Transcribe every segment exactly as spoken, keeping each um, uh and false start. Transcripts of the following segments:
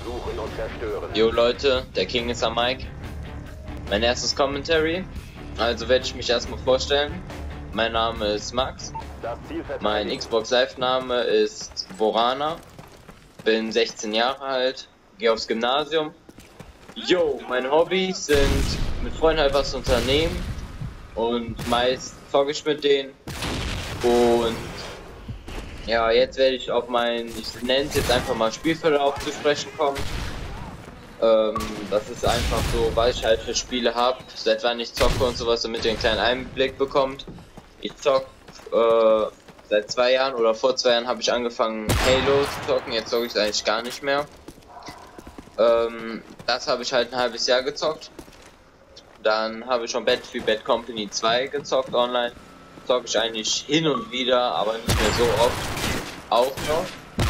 Suchen und zerstören. Jo Leute, der King ist am Mic. Mein erstes Commentary. Also werde ich mich erstmal vorstellen. Mein Name ist Max. Mein Xbox Live Name ist Borana. Bin sechzehn Jahre alt. Gehe aufs Gymnasium. Jo, meine Hobbys sind mit Freunden halt was unternehmen. Und meist zocke ich mit denen. Und ja, jetzt werde ich auf meinen, ich nenne es jetzt einfach mal Spielverlauf zu sprechen kommen. Ähm, das ist einfach so, was ich halt für Spiele habe, seit wann ich zocke und sowas, damit ihr einen kleinen Einblick bekommt. Ich zock äh, seit zwei Jahren oder vor zwei Jahren habe ich angefangen Halo zu zocken, jetzt zocke ich es eigentlich gar nicht mehr. Ähm, das habe ich halt ein halbes Jahr gezockt. Dann habe ich schon Battlefield Bad Company zwei gezockt online. Zocke ich eigentlich hin und wieder, aber nicht mehr so oft. Auch noch.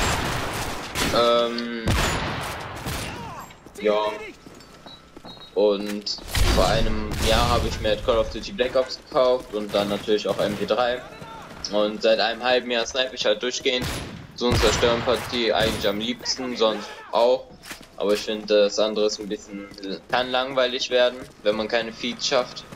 Ähm, ja. Und vor einem Jahr habe ich mir Call of Duty Black Ops gekauft und dann natürlich auch M P drei. Und seit einem halben Jahr snipe ich halt durchgehend. So eine Zerstörenpartie eigentlich am liebsten, sonst auch. Aber ich finde, das andere ist ein bisschen, kann langweilig werden, wenn man keine Feeds schafft.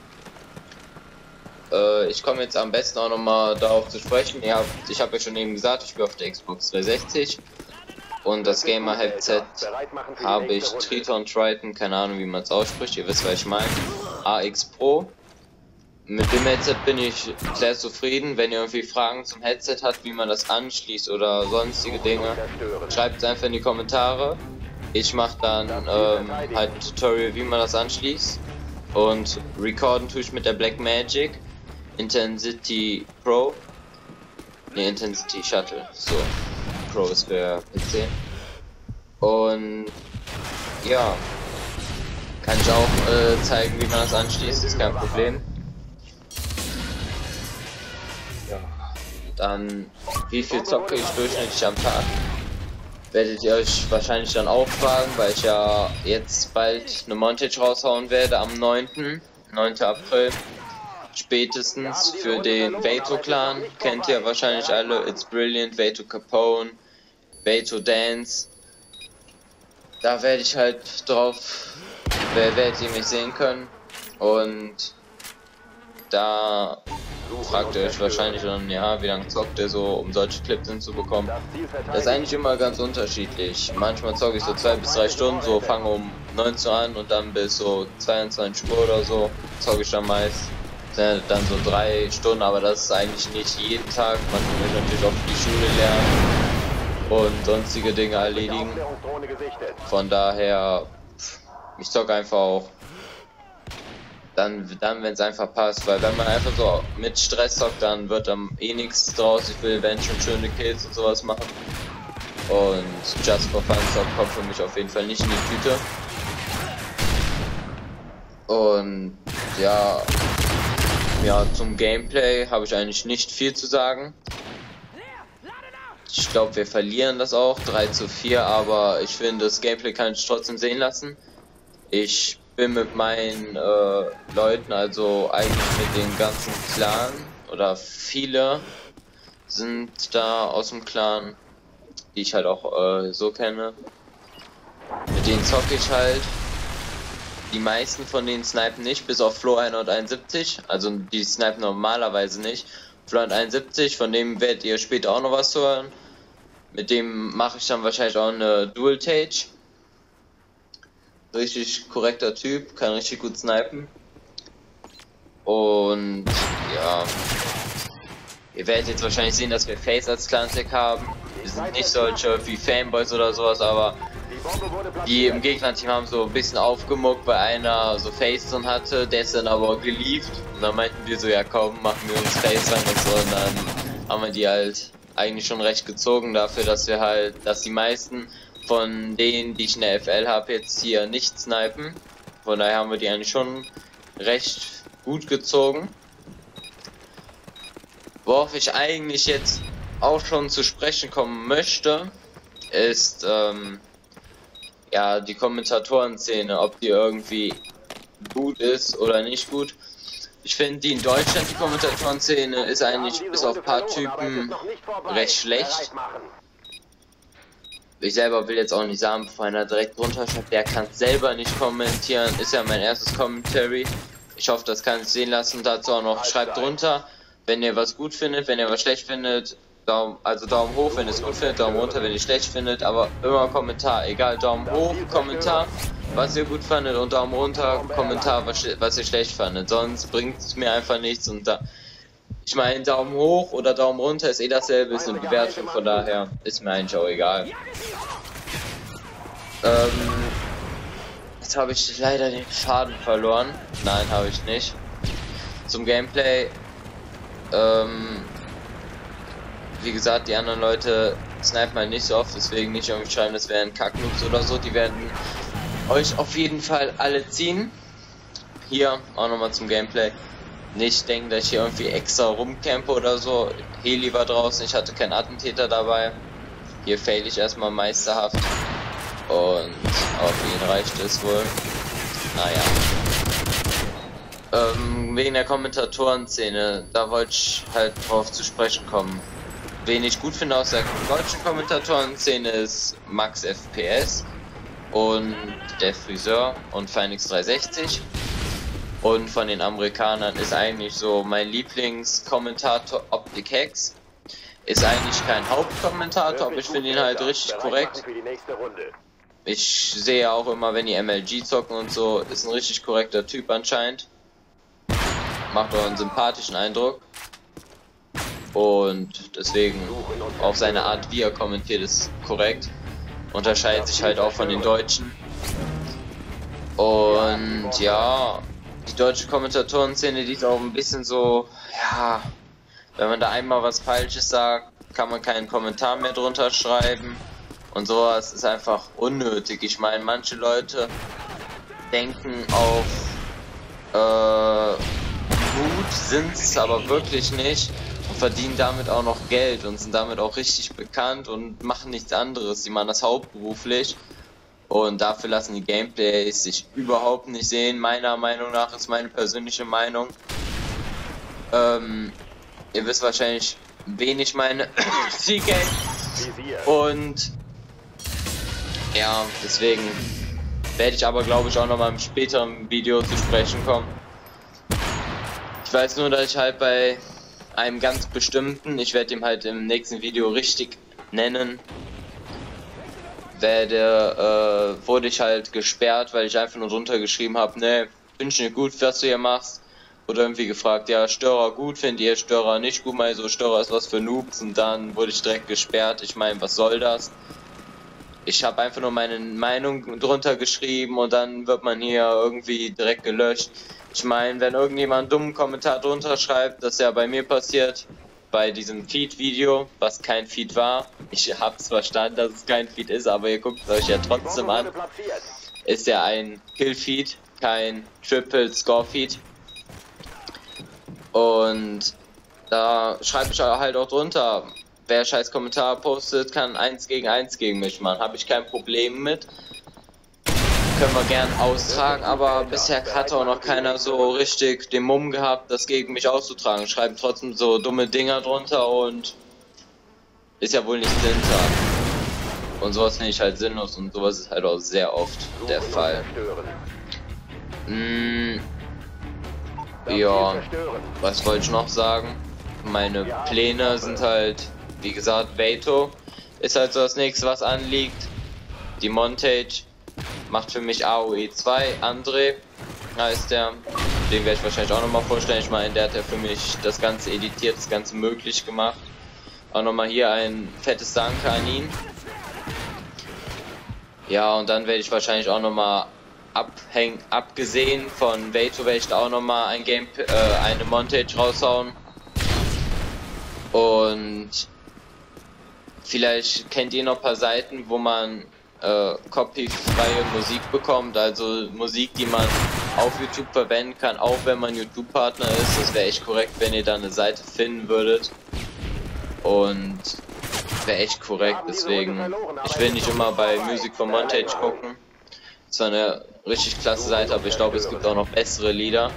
Äh, ich komme jetzt am besten auch nochmal darauf zu sprechen. Ja, ich habe ja schon eben gesagt, ich bin auf der Xbox dreihundertsechzig. Und das Gamer-Headset habe ich Triton Triton, keine Ahnung wie man es ausspricht, ihr wisst was ich meine. A X Pro. Mit dem Headset bin ich sehr zufrieden. Wenn ihr irgendwie Fragen zum Headset habt, wie man das anschließt oder sonstige Dinge, schreibt es einfach in die Kommentare. Ich mache dann ähm, halt ein Tutorial, wie man das anschließt. Und recorden tue ich mit der Blackmagic Intensity Pro. Ne, Intensity Shuttle. So. Pro ist für P C. Und ja, kann ich auch äh, zeigen, wie man das anschließt, ist kein Problem. Ja. Dann, wie viel zocke ich durchschnittlich am Tag? Werdet ihr euch wahrscheinlich dann auch fragen, weil ich ja jetzt bald eine Montage raushauen werde am neunten April. Spätestens für den Veto Clan. Kennt ihr wahrscheinlich alle. It's Brilliant, Veto Capone, Veto Dance. Da werde ich halt drauf, werdet ihr mich sehen können. Und da fragt ihr euch wahrscheinlich dann, ja, wie lange zockt ihr so, um solche Clips hinzubekommen. Das ist eigentlich immer ganz unterschiedlich. Manchmal zocke ich so zwei bis drei Stunden, so fange um neunzehn Uhr an und dann bis so zweiundzwanzig Uhr oder so zocke ich dann meist. Dann so drei Stunden, aber das ist eigentlich nicht jeden Tag. Man muss natürlich auch die Schule lernen und sonstige Dinge erledigen. Von daher, ich zocke einfach auch dann, dann wenn es einfach passt, weil wenn man einfach so mit Stress zockt, dann wird dann eh nichts draus. Ich will wenn schon schöne Kills und sowas machen. Und Just for Fun Zock kommt für mich auf jeden Fall nicht in die Tüte. Und ja. Ja, zum Gameplay habe ich eigentlich nicht viel zu sagen. Ich glaube, wir verlieren das auch, drei zu vier, aber ich finde, das Gameplay kann ich trotzdem sehen lassen. Ich bin mit meinen äh, Leuten, also eigentlich mit den ganzen Clan, oder viele sind da aus dem Clan, die ich halt auch äh, so kenne. Mit denen zocke ich halt. Die meisten von denen snipen nicht, bis auf Flo hunderteinundsiebzig, also die snipen normalerweise nicht. Flo hunderteinundsiebzig, von dem werdet ihr später auch noch was hören. Mit dem mache ich dann wahrscheinlich auch eine Dual Tage. Richtig korrekter Typ, kann richtig gut snipen. Und ja, ihr werdet jetzt wahrscheinlich sehen, dass wir Face als Clan-Tag haben. Wir sind nicht solche wie Fanboys oder sowas, aber die im Gegnerteam haben so ein bisschen aufgemuckt, weil einer so Face drin hatte, der ist dann aber gelieft. Und dann meinten die so, ja komm, machen wir uns Face rein und so. Und dann haben wir die halt eigentlich schon recht gezogen dafür, dass wir halt, dass die meisten von denen, die ich in der F L habe, jetzt hier nicht snipen. Von daher haben wir die eigentlich schon recht gut gezogen. Worauf ich eigentlich jetzt auch schon zu sprechen kommen möchte, ist, ähm, ja, die Kommentatoren-Szene, ob die irgendwie gut ist oder nicht gut. Ich finde, die in Deutschland, die Kommentatoren-Szene, ist eigentlich bis auf ein paar Typen recht schlecht. ich selber will jetzt auch nicht sagen, bevor einer direkt drunter schreibt, der kann selber nicht kommentieren, ist ja mein erstes Commentary. Ich hoffe, das kann ich sehen lassen. Dazu auch noch, schreibt drunter, wenn ihr was gut findet, wenn ihr was schlecht findet, Daumen, also Daumen hoch, wenn ihr es gut findet, Daumen runter, wenn ihr es schlecht findet, aber immer Kommentar, egal, Daumen hoch, Kommentar, was ihr gut fandet, und Daumen runter, Kommentar, was, was ihr schlecht fandet, sonst bringt es mir einfach nichts. Und da, ich meine, Daumen hoch oder Daumen runter ist eh dasselbe, ist eine Bewertung, von daher ist mir eigentlich auch egal. Ähm, jetzt habe ich leider den Faden verloren. Nein, habe ich nicht. Zum Gameplay. Ähm, wie gesagt, die anderen Leute snipen halt nicht so oft, deswegen nicht irgendwie schreiben, das wären Kacknoobs oder so. Die werden euch auf jeden Fall alle ziehen. Hier auch nochmal zum Gameplay. Nicht denken, dass ich hier irgendwie extra rumcampe oder so. Heli war draußen, ich hatte keinen Attentäter dabei. Hier fail ich erstmal meisterhaft. Und auf ihn reicht es wohl. Naja. Ähm, wegen der Kommentatoren-Szene, da wollte ich halt drauf zu sprechen kommen. Wen ich gut finde aus der deutschen Kommentatoren-Szene ist Max F P S und der Friseur und Phoenix dreihundertsechzig. Und von den Amerikanern ist eigentlich so mein Lieblingskommentator Optic Hex. Ist eigentlich kein Hauptkommentator, aber ich finde ihn halt richtig korrekt. Ich sehe auch immer, wenn die M L G zocken und so, ist ein richtig korrekter Typ anscheinend. Macht auch einen sympathischen Eindruck. Und deswegen auf seine Art, wie er kommentiert, ist korrekt. Unterscheidet sich halt auch von den Deutschen. Und ja, die deutsche Kommentatoren-Szene, die ist auch ein bisschen so, ja, wenn man da einmal was Falsches sagt, kann man keinen Kommentar mehr drunter schreiben. Und sowas ist einfach unnötig. Ich meine, manche Leute denken auf äh, gut, sind es aber wirklich nicht und verdienen damit auch noch Geld und sind damit auch richtig bekannt und machen nichts anderes. Die machen das hauptberuflich und dafür lassen die Gameplays sich überhaupt nicht sehen. Meiner Meinung nach ist meine persönliche Meinung. Ähm, ihr wisst wahrscheinlich, wen ich meine. C K. Und ja, deswegen werde ich aber, glaube ich, auch noch mal im späteren Video zu sprechen kommen. Ich weiß nur, dass ich halt bei einem ganz bestimmten, ich werde ihn halt im nächsten Video richtig nennen, werde, äh, wurde ich halt gesperrt, weil ich einfach nur drunter geschrieben habe, ne, finde ich nicht gut, was du hier machst. Oder irgendwie gefragt, ja, Störer gut, findet ihr Störer nicht gut, mal so, Störer ist was für Noobs, und dann wurde ich direkt gesperrt. Ich meine, was soll das? Ich habe einfach nur meine Meinung drunter geschrieben und dann wird man hier irgendwie direkt gelöscht. Ich meine, wenn irgendjemand einen dummen Kommentar drunter schreibt, das ist ja bei mir passiert, bei diesem Feed-Video, was kein Feed war. Ich hab's verstanden, dass es kein Feed ist, aber ihr guckt es euch ja trotzdem an. Ist ja ein Kill-Feed, kein Triple-Score-Feed. Und da schreibe ich halt auch drunter, wer scheiß Kommentar postet, kann eins gegen eins gegen mich machen. Habe ich kein Problem mit. Können wir gern austragen, aber bisher hat auch noch keiner so richtig den Mumm gehabt, das gegen mich auszutragen. Schreiben trotzdem so dumme Dinger drunter und ist ja wohl nicht hinter. Und sowas finde ich halt sinnlos und sowas ist halt auch sehr oft der Fall. Mm, ja, was wollte ich noch sagen? Meine Pläne sind halt, wie gesagt, Veto ist halt so das nächste, was anliegt. Die Montage macht für mich A O E zwei, André heißt der. Den werde ich wahrscheinlich auch nochmal vorstellen. Ich meine, der hat ja für mich das Ganze editiert, das Ganze möglich gemacht. Auch nochmal hier ein fettes Danke an ihn. Ja, und dann werde ich wahrscheinlich auch nochmal abhängen, abgesehen von Veto, werde ich da auch nochmal ein Game, äh, eine Montage raushauen. Und vielleicht kennt ihr noch ein paar Seiten, wo man äh, copyfreie Musik bekommt, also Musik, die man auf YouTube verwenden kann, auch wenn man YouTube-Partner ist. Das wäre echt korrekt, wenn ihr da eine Seite finden würdet. Und wäre echt korrekt, deswegen, ich will nicht immer bei Music for Montage gucken. Das war eine richtig klasse Seite, aber ich glaube, es gibt auch noch bessere Lieder.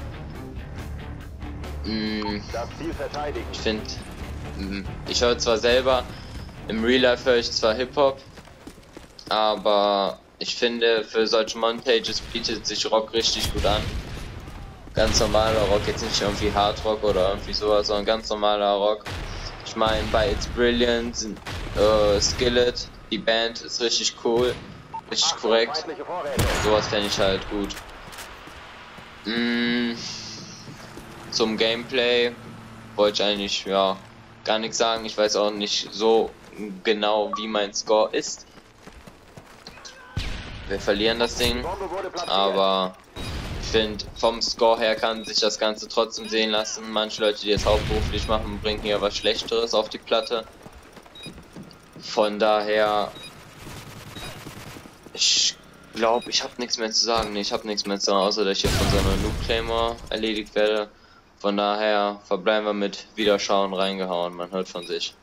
Mm, ich finde, ich höre zwar selber, im Real Life höre ich zwar Hip-Hop, Aber ich finde, für solche Montages bietet sich Rock richtig gut an. Ganz normaler Rock, jetzt nicht irgendwie Hard Rock oder irgendwie sowas, sondern ganz normaler Rock. Ich meine, bei It's Brilliant, äh, Skillet, die Band ist richtig cool, richtig korrekt. Sowas fände ich halt gut. Mm, zum Gameplay wollte ich eigentlich ja gar nichts sagen. Ich weiß auch nicht so genau, wie mein Score ist. Wir verlieren das Ding, aber ich finde, vom Score her kann sich das Ganze trotzdem sehen lassen. Manche Leute, die es hauptberuflich machen, bringen hier was Schlechteres auf die Platte. Von daher, ich glaube, ich habe nichts mehr zu sagen. Nee, ich habe nichts mehr zu sagen, außer dass ich hier von so einer Noob-Claimer erledigt werde. Von daher verbleiben wir mit Wiederschauen, reingehauen. Man hört von sich.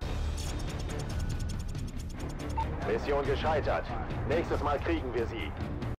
Mission gescheitert. Nächstes Mal kriegen wir sie.